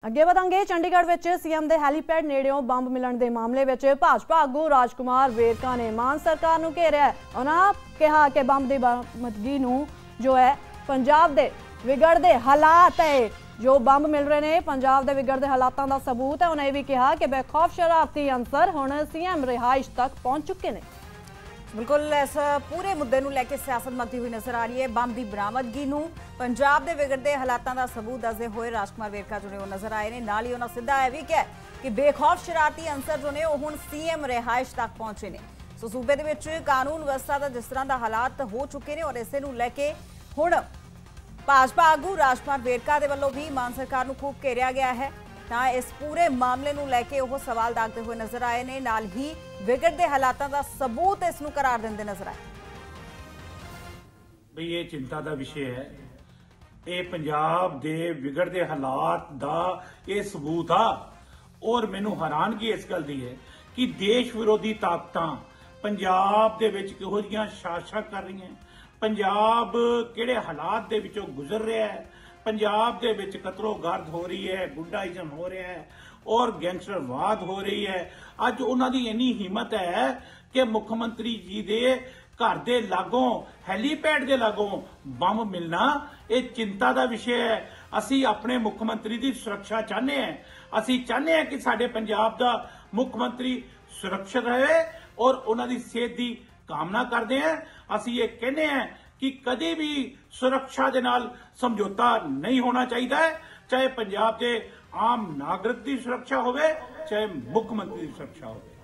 ਅੱਗੇ ਵਧਾਂਗੇ। ਚੰਡੀਗੜ੍ਹ ਵਿੱਚ ਸੀਐਮ ਦੇ ਹੈਲੀਪੈਡ ਨੇੜਿਓਂ ਬੰਬ ਮਿਲਣ ਦੇ ਮਾਮਲੇ ਵਿੱਚ ਭਾਜਪਾ ਆਗੂ ਰਾਜਕੁਮਾਰ ਵੇਰਕਾ ਨੇ ਮਾਨ ਸਰਕਾਰ ਨੂੰ ਘੇਰਿਆ। ਉਹਨਾਂ ਕਿਹਾ ਕਿ ਬੰਬ ਦੀ ਬਰਾਮਦਗੀ ਨੂੰ ਜੋ ਹੈ ਪੰਜਾਬ ਦੇ ਵਿਗੜਦੇ ਹਾਲਾਤ ਹੈ, जो बंब मिल रहे हैं पंजाब के विगड़ते हालातों का सबूत है। उन्हें यह भी कहा कि बेखौफ शरारती अंसर हुण सीएम रिहाइश तक पहुंच चुके हैं। बिल्कुल इस पूरे मुद्दे नूं लैके सियासत मचदी हुई नजर आ रही है। बंब की बरामदगी नूं पंजाब के विगड़ते हालातों का सबूत दसदे हुए राजकुमार वेरका जो ने नजर आए हैं। नाल ही उन्होंने सीधा यह भी कहा कि बेखौफ शरारती अंसर जो ने हुण सीएम रिहाइश तक पहुंचे ने। सो सूबे दे विच कानून व्यवस्था का जिस तरह का हालात हो चुके हैं और इसे नूं लैके हुण भाजपा आगू राजकुमार वेरका दे वल्लों भी मान सरकार नूं खूब घेरिया गया है। तां इस पूरे मामले नूं लैके ओह सवाल दागदे हुए नजर आए ने। नाल ही विगड़दे हालातां दा सबूत इस नूं करार दिंदे नजर आए। भी ये चिंता का विषय है, ये पंजाब दे विगड़दे हालात दा ये सबूत आ। और मैनूं हैरानगी इस गल दी है कि देश विरोधी ताकतां पंजाब दे विच किहो जिहियां शासक कर रही हैं, पंजाब किहड़े हालात दे विचों गुजर रहा है, पंजाब दे विच कतलो गर्द हो रही है, गुंडाइजम हो रहा है और गैंगस्टरवाद हो रही है। अज उन्हां दी इन्नी हिम्मत है कि मुख्यमंत्री जी दे घर दे लागों हैलीपैड दे लागों बंब मिलना ये चिंता का विषय है। असी अपने मुख्यमंत्री की सुरक्षा चाहते हैं, असी चाहते हैं कि साडे पंजाब दा मुख्यमंत्री सुरक्षित रहे और उन्हां दी सेहत की कामना करते हैं। असी ये कहने हैं कि कभी भी सुरक्षा के नाल समझौता नहीं होना चाहिए, चाहे पंजाब के आम नागरिक की सुरक्षा होवे चाहे मुख्यमंत्री की सुरक्षा होवे।